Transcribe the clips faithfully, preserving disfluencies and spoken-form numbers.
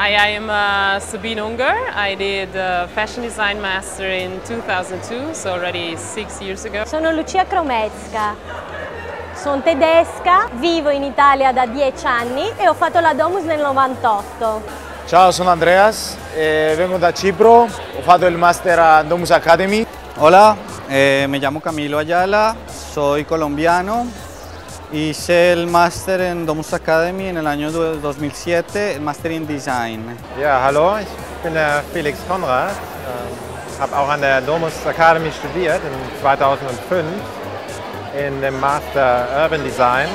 I am uh, Sabine Unger. I did uh, Fashion Design Master in two thousand two, so already six years ago. Sono Lucia Kromecka, sono tedesca, vivo in Italia da dieci anni e ho fatto la Domus nel novantotto. Ciao, sono Andreas, eh, vengo da Cipro, ho fatto il Master a Domus Academy. Hola, eh, me llamo Camilo Ayala, soy colombiano. Hice el máster en Domus Academy en el año dos mil siete, el Master in Design. Ja, hallo, ich bin der Felix Konrad, äh, habe auch an der Domus Academy studiert in zweitausendfünf in dem Master Urban Design.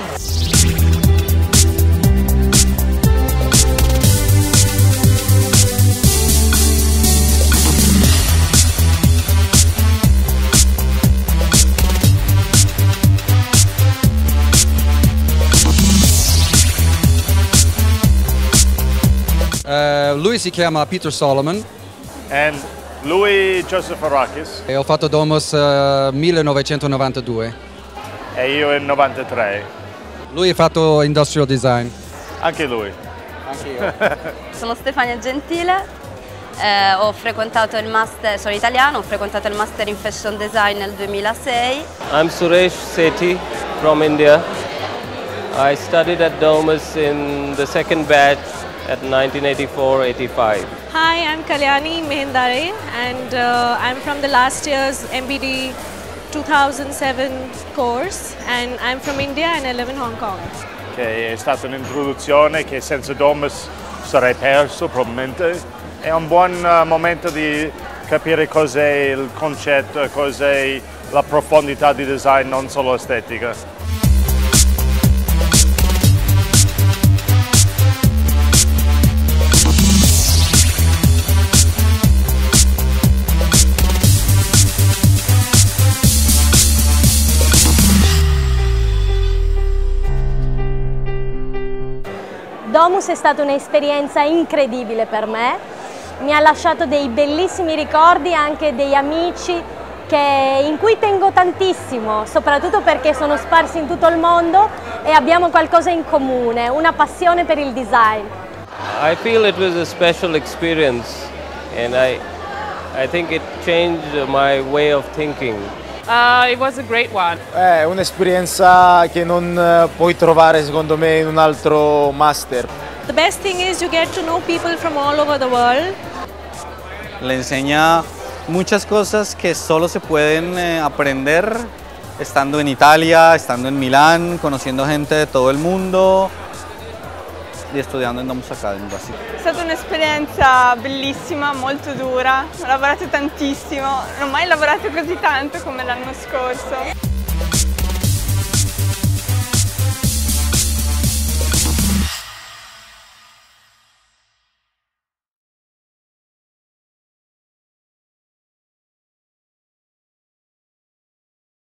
Uh, lui si chiama Peter Solomon. And lui Joseph Arakis. E ho fatto Domus uh, millenovecentonovantadue. E io nel novantatré. Lui ha fatto Industrial Design. Anche lui. Anche io. Sono Stefania Gentile, eh, ho frequentato il master, sono italiano, ho frequentato il Master in Fashion Design nel duemilasei. I'm Suresh Sethi from India. I studied at Domus in the second batch at nineteen eighty-four eighty-five. Hi, I'm Kalyani Mehendare and uh, I'm from the last year's M B D two thousand seven course and I'm from India and I live in Hong Kong. Che è stata un'introduzione che senza Domus sarei perso probabilmente. È un buon uh, momento di capire cos'è il concetto, cos'è la profondità di design, non solo estetica. Domus è stata un'esperienza incredibile per me, mi ha lasciato dei bellissimi ricordi, anche degli amici che, in cui tengo tantissimo, soprattutto perché sono sparsi in tutto il mondo e abbiamo qualcosa in comune, una passione per il design. I feel it was a special experience and I, I think it changed my way of thinking. Uh, it was a great one. È un'esperienza che non uh, puoi trovare secondo me in un altro master. The best thing is you get to know people from all over the world. Le enseña muchas cosas que solo se pueden eh, aprender estando en Italia, estando en Milán, conociendo gente de todo el mundo e studiando in Domus Academy. È stata un'esperienza bellissima, molto dura, ho lavorato tantissimo, non ho mai lavorato così tanto come l'anno scorso.